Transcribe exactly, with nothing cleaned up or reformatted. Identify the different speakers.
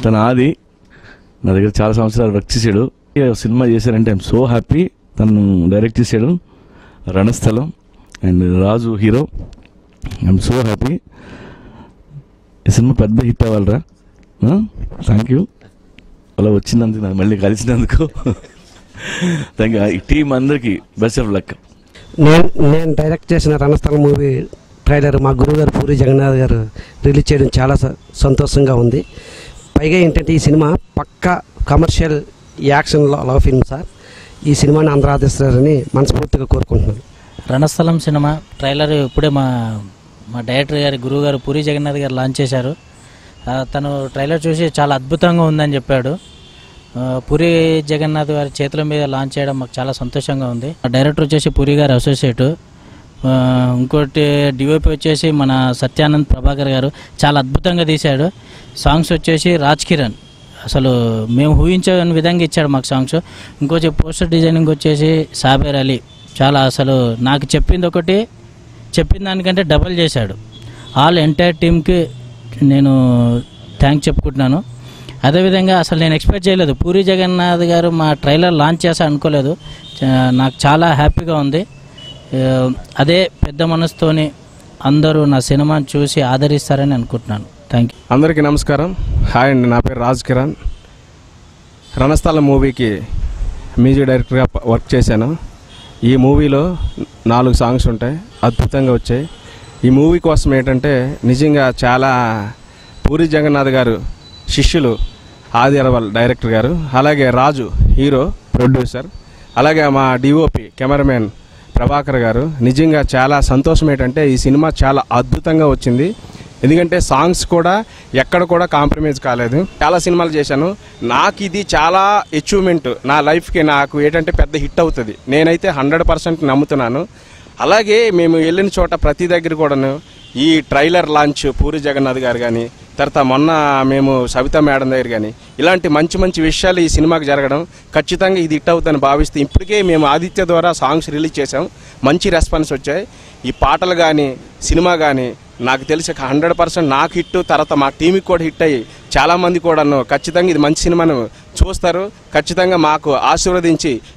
Speaker 1: తన ఆది నా దగ్గర చాలా సంవత్సరాలు వర్క్ చేశాడు. సినిమా చేశారంటే ఐఎమ్ సో హ్యాపీ. తను డైరెక్ట్ చేశాడు Ranasthalam and Raju hero. I'm so happy. ఈ సినిమా పెద్ద హిట్ అవ్వాలరా. థ్యాంక్ యూ అలా వచ్చినందుకు, నాకు మళ్ళీ కలిసినందుకు థ్యాంక్ యూ. ఈ టీం అందరికీ బెస్ట్ ఆఫ్ లక్.
Speaker 2: నేను నేను డైరెక్ట్ చేసిన రణస్థలం మూవీ ట్రైలర్ మా గురువు గారు పూరి జగన్నాథ్ గారు రిలీజ్ చేయడం చాలా సంతోషంగా ఉంది. పైగా ఏంటంటే ఈ సినిమా పక్కా commercial action love film sir. ఈ సినిమాని అందరూ ఆదరిస్తారని మనస్ఫూర్తిగా కోరుకుంటున్నాను.
Speaker 3: రణస్థలం సినిమా ట్రైలర్ ఇప్పుడే మా మా డైరెక్టర్ గారి గురువు గారు పూరి జగన్నాథ్ గారు లాంచ్ చేశారు. తను ట్రైలర్ చూసి చాలా అద్భుతంగా ఉందని చెప్పాడు. పూరి జగన్నాథ్ గారి చేతుల మీద లాంచ్ చేయడం మాకు చాలా సంతోషంగా ఉంది. డైరెక్టర్ వచ్చేసి పూరి గారి అసోసియేట్, ఇంకోటి డిఓపి వచ్చేసి మన సత్యానంద్ ప్రభాకర్ గారు చాలా అద్భుతంగా తీశాడు. సాంగ్స్ వచ్చేసి రాజ్ కిరణ్ అసలు మేము ఊహించని విధంగా ఇచ్చాడు మాకు సాంగ్స్. ఇంకొచ్చి పోస్టర్ డిజైనింగ్ వచ్చేసి సాబేర్ అలీ చాలా అసలు నాకు చెప్పింది ఒకటి చెప్పిన దానికంటే డబల్ చేశాడు. ఆల్ ఎంటైర్ టీమ్కి నేను థ్యాంక్స్ చెప్పుకుంటున్నాను. అదేవిధంగా అసలు నేను ఎక్స్పెక్ట్ చేయలేదు పూరి జగన్నాథ్ గారు మా ట్రైలర్ లాంచ్ చేస్తా అనుకోలేదు. నాకు చాలా హ్యాపీగా ఉంది. అదే పెద్ద మనసుతోని అందరూ నా సినిమాని చూసి ఆదరిస్తారని అనుకుంటున్నాను. Thank you.
Speaker 4: అందరికీ నమస్కారం. హాయ్ అండి, నా పేరు రాజ్ కిరణ్. రణస్థలం మూవీకి మ్యూజిక్ డైరెక్టర్గా వర్క్ చేశాను. ఈ మూవీలో నాలుగు సాంగ్స్ ఉంటాయి, అద్భుతంగా వచ్చాయి. ఈ మూవీ కోసం ఏంటంటే నిజంగా చాలా పూరి జగన్నాథ్ గారు శిష్యులు ఆది అరవల్ డైరెక్టర్ గారు, అలాగే రాజు హీరో ప్రొడ్యూసర్, అలాగే మా డిఓపి కెమెరామెన్ ప్రభాకర్ గారు. నిజంగా చాలా సంతోషం ఏంటంటే ఈ సినిమా చాలా అద్భుతంగా వచ్చింది. ఎందుకంటే సాంగ్స్ కూడా ఎక్కడ కూడా కాంప్రమైజ్ కాలేదు. చాలా సినిమాలు చేశాను, నాకు ఇది చాలా అచీవ్మెంట్ నా లైఫ్కి. నాకు ఏంటంటే పెద్ద హిట్ అవుతుంది నేనైతే హండ్రెడ్ పర్సెంట్ నమ్ముతున్నాను. అలాగే మేము వెళ్ళిన చోట ప్రతి దగ్గర కూడాను ఈ ట్రైలర్ లాంచ్ పూరి జగన్నాథ్ గారు కానీ, తర్వాత మొన్న మేము సవితా మేడం దగ్గర కానీ ఇలాంటి మంచి మంచి విషయాలు ఈ సినిమాకి జరగడం ఖచ్చితంగా ఇది హిట్ అవుతుందని భావిస్తే ఇప్పటికే మేము ఆదిత్య ద్వారా సాంగ్స్ రిలీజ్ చేసాం, మంచి రెస్పాన్స్ వచ్చాయి. ఈ పాటలు కానీ సినిమా కానీ నాకు తెలిసి హండ్రెడ్ పర్సెంట్ నాకు హిట్, తర్వాత మా టీంకి కూడా హిట్ అయ్యి చాలామంది కూడాను ఖచ్చితంగా ఇది మంచి సినిమాను చూస్తారు. ఖచ్చితంగా మాకు ఆశీర్వదించి